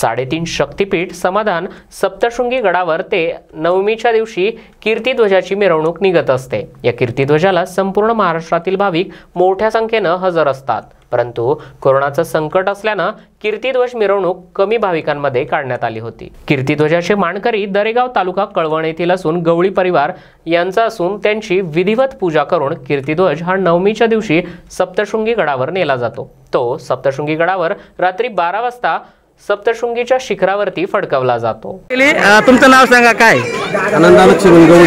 3.5 शक्तिपीठ समाधान सप्तशृंगी गडावर ते नवमीच्या दिवशी कीर्तिध्वजाची मिरवणूक निघत असते। या कीर्तिध्वजाला संपूर्ण महाराष्ट्रातील भाविक मोठ्या संख्येने हजर असतात, परंतु कोरोनाचं संकट असल्याने कीर्तिध्वज मिरवणूक कमी भाविकांमध्ये काढण्यात आली होती। कीर्तिध्वजाचे मानकरी दरेगाव तालुका कळवण येथील असून गवळी परिवार यांचा असून त्यांची विधिवत पूजा करून कीर्तिध्वज हा नवमीच्या दिवशी सप्तशृंगी गडावर नेला जातो। तो सप्तशृंगी गडावर रात्री 12 वाजता सप्तशृंगीच्या शिखरावरती फडकवला जातो। तुमचं नाव सांगा काय? आनंदानं गवळी।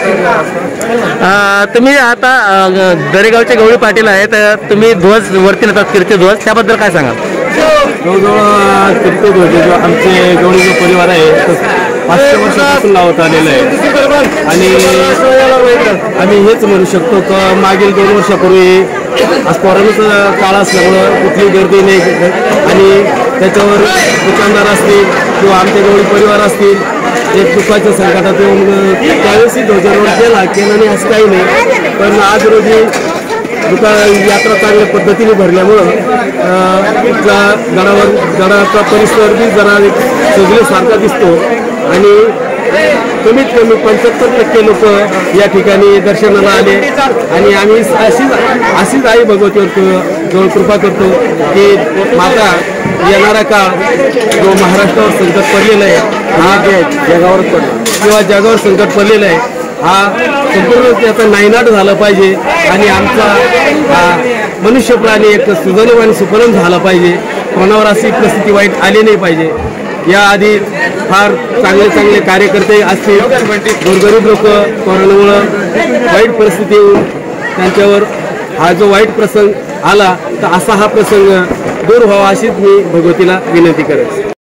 तुम्ही आता दरेगावचे गवळी पाटील आहेत, तुम्ही ध्वज वरती नेतात कीर्तिध्वज, त्याबद्दल काय सांगाल? जवळजवळ कीर्तिध्वज जो आमचे गवळी जो परिवार आहे 500 वर्षापासून लावत आलेला आहे आणि आम्ही हेच म्हणू शकतो की मागील 2 वर्षापूर्वी आज कोरोनाचा काळ असल्यामुळं कुठली गर्दी नाही आणि त्याच्यावर दुकानदार असतील किंवा आमचे गवळी परिवार असतील एक दुःखाच्या संकटात येऊन त्यावेळेसही ध्वजारोहण केलं नाही असं काही नाही। पण आज रोजी यात्रा चांगल्या पद्धतीने भरल्यामुळं गडाचा परिसर बी जरा सजल्यासारखा दिसतो आणि कमीत कमी 75% लोक या ठिकाणी दर्शनाला आले आणि आम्ही अशीच आई भगवतीवर जवळ कृपा करतो की माता येणारा काळ जो महाराष्ट्रावर संकट पडलेला आहे हा जगावर किंवा जगावर संकट पडलेलं आहे हा संपूर्ण त्याचा नायनाट झाला पाहिजे आणि आमचा मनुष्य प्राणी एक सुजलाम आणि सुफलाम झाला पाहिजे। कोणावर अशी परिस्थिती वाईट आली नाही पाहिजे। याआधी फार चांगले कार्यकर्ते असतील, गोरगरीब लोक कोरोनामुळे वाईट परिस्थिती येऊन त्यांच्यावर हा जो वाईट प्रसंग आला तर असा हा प्रसंग दूर व्हावा अशीच मी भगवतीला विनंती करेन।